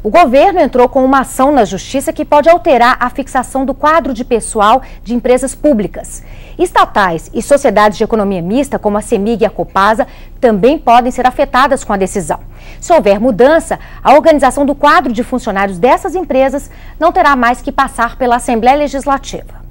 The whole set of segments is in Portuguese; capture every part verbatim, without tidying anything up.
O governo entrou com uma ação na Justiça que pode alterar a fixação do quadro de pessoal de empresas públicas. Estatais e sociedades de economia mista, como a CEMIG e a Copasa, também podem ser afetadas com a decisão. Se houver mudança, a organização do quadro de funcionários dessas empresas não terá mais que passar pela Assembleia Legislativa.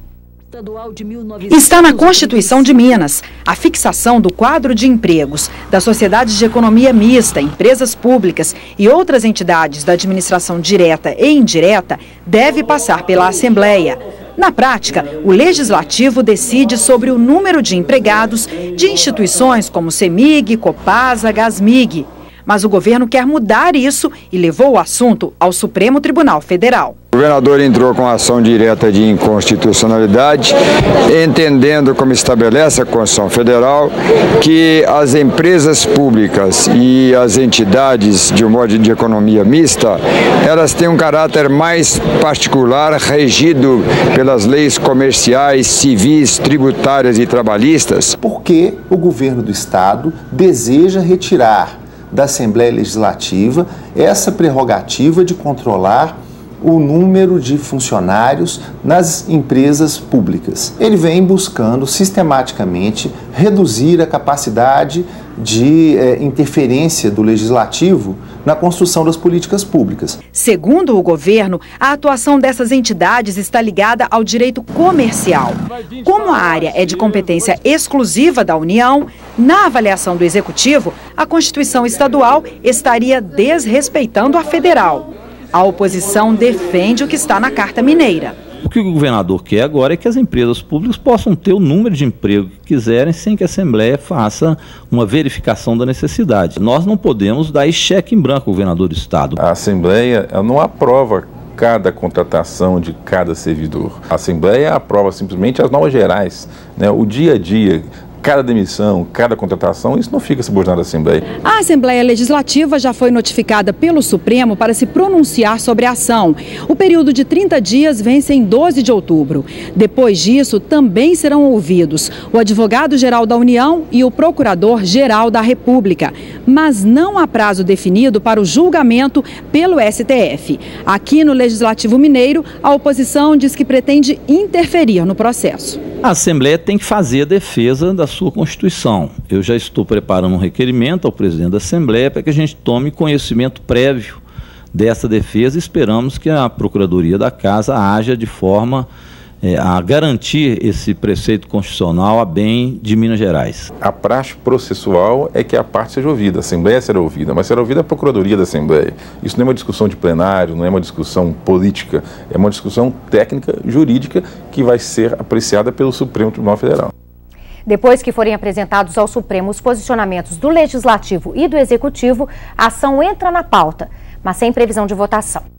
Está na Constituição de Minas a fixação do quadro de empregos das sociedades de economia mista, empresas públicas e outras entidades da administração direta e indireta deve passar pela Assembleia. Na prática, o Legislativo decide sobre o número de empregados de instituições como CEMIG, Copasa, Gasmig. Mas o governo quer mudar isso e levou o assunto ao Supremo Tribunal Federal. O governador entrou com ação direta de inconstitucionalidade, entendendo, como estabelece a Constituição Federal, que as empresas públicas e as entidades de um modo de economia mista, elas têm um caráter mais particular, regido pelas leis comerciais, civis, tributárias e trabalhistas. Porque o governo do Estado deseja retirar da Assembleia Legislativa essa prerrogativa de controlar o número de funcionários nas empresas públicas. Ele vem buscando sistematicamente reduzir a capacidade de eh, interferência do Legislativo na construção das políticas públicas. Segundo o governo, a atuação dessas entidades está ligada ao direito comercial. Como a área é de competência exclusiva da União, na avaliação do Executivo, a Constituição Estadual estaria desrespeitando a federal. A oposição defende o que está na Carta Mineira. O que o governador quer agora é que as empresas públicas possam ter o número de emprego que quiserem sem que a Assembleia faça uma verificação da necessidade. Nós não podemos dar esse cheque em branco ao governador do Estado. A Assembleia ela não aprova cada contratação de cada servidor. A Assembleia aprova simplesmente as normas gerais, né, o dia a dia. Cada demissão, cada contratação, isso não fica subordinado à Assembleia. A Assembleia Legislativa já foi notificada pelo Supremo para se pronunciar sobre a ação. O período de trinta dias vence em doze de outubro. Depois disso, também serão ouvidos o advogado-geral da União e o procurador-geral da República. Mas não há prazo definido para o julgamento pelo S T F. Aqui no Legislativo Mineiro, a oposição diz que pretende interferir no processo. A Assembleia tem que fazer a defesa da sua Constituição. Eu já estou preparando um requerimento ao presidente da Assembleia para que a gente tome conhecimento prévio dessa defesa e esperamos que a Procuradoria da Casa haja de forma é, a garantir esse preceito constitucional a bem de Minas Gerais. A praxe processual é que a parte seja ouvida, a Assembleia será ouvida, mas será ouvida a Procuradoria da Assembleia. Isso não é uma discussão de plenário, não é uma discussão política, é uma discussão técnica, jurídica, que vai ser apreciada pelo Supremo Tribunal Federal. Depois que forem apresentados ao Supremo os posicionamentos do Legislativo e do Executivo, a ação entra na pauta, mas sem previsão de votação.